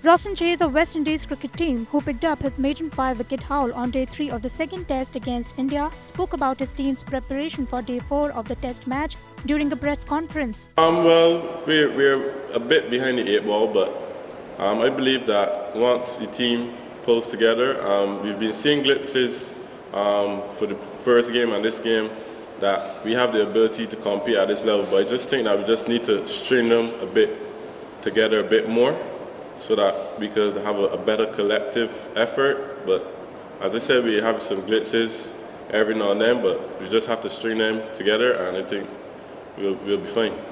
Roston Chase of West Indies cricket team, who picked up his maiden 5-wicket haul on day 3 of the second test against India, spoke about his team's preparation for day 4 of the test match during a press conference. Well, we're a bit behind the 8 ball, but I believe that once the team pulls together, we've been seeing glimpses for the first game and this game that we have the ability to compete at this level, but I just think that we just need to string them a bit together a bit more, so that we could have a better collective effort. But as I said, we have some glitzes every now and then, but we just have to string them together, and I think we'll be fine.